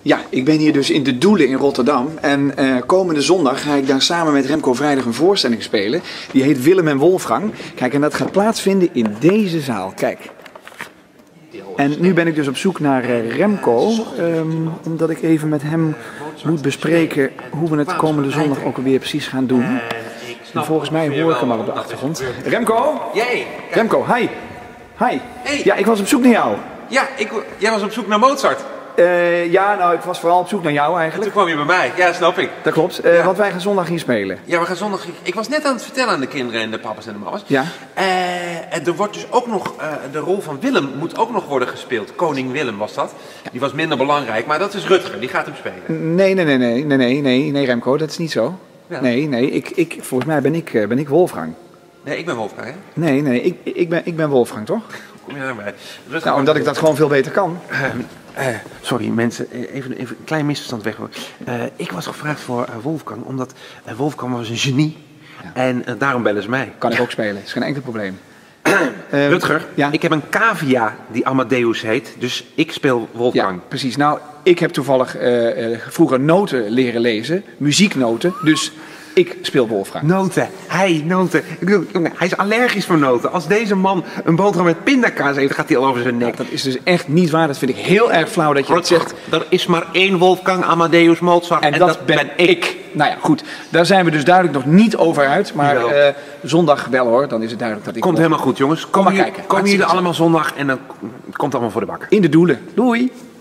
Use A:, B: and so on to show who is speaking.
A: Ja, ik ben hier dus in De Doelen in Rotterdam. En komende zondag ga ik daar samen met Remco Vrijdag een voorstelling spelen. Die heet Willem en Wolfgang. Kijk, en dat gaat plaatsvinden in deze zaal. Kijk. En nu ben ik dus op zoek naar Remco. Omdat ik even met hem moet bespreken hoe we het komende zondag ook alweer precies gaan doen. En volgens mij hoor ik hem al op de achtergrond. Remco? Remco, hi. Hi. Ja, ik was op zoek naar jou.
B: Ja, jij was op zoek naar Mozart.
A: Ja, nou, ik was vooral op zoek naar jou eigenlijk.
B: Toen kwam je bij mij, ja, snap ik.
A: Dat klopt, want wij gaan zondag hier spelen.
B: Ja, we gaan zondag. Ik was net aan het vertellen aan de kinderen en de papa's en de mama's.
A: Ja.
B: En er wordt dus ook nog, de rol van Willem moet ook nog worden gespeeld. Koning Willem was dat. Die was minder belangrijk, maar dat is Rutger, die gaat hem spelen.
A: Nee, Remco, dat is niet zo. Ja. Nee, volgens mij ben ik Wolfgang.
B: Nee, ik ben Wolfgang, hè?
A: Nee, ik ben Wolfgang, toch?
B: Kom je daarbij? Rutger,
A: nou, omdat ik dat gewoon veel beter kan.
B: Sorry mensen, even een klein misverstand weg hoor. Ik was gevraagd voor Wolfgang, omdat Wolfgang was een genie. Ja. En daarom bellen ze mij.
A: Kan ik ook spelen, is geen enkel probleem.
B: Rutger,
A: ja?
B: Ik heb een cavia die Amadeus heet, dus ik speel Wolfgang.
A: Ja, precies. Nou, ik heb toevallig vroeger noten leren lezen, muzieknoten, dus ik speel Wolfgang.
B: Noten. Noten. Ik bedoel, jongen, hij is allergisch voor noten. Als deze man een boterham met pindakaas heeft, gaat hij al over zijn nek.
A: Dat is dus echt niet waar. Dat vind ik heel erg flauw dat je dat zegt.
B: Er is maar één Wolfgang Amadeus Mozart.
A: En dat ben ik. Nou ja, goed. Daar zijn we dus duidelijk nog niet over uit. Maar zondag wel hoor. Dan is het duidelijk dat ik...
B: Komt helemaal goed jongens.
A: Kom maar kijken.
B: Komen jullie allemaal zondag en dan komt het allemaal voor de bak.
A: In De Doelen. Doei.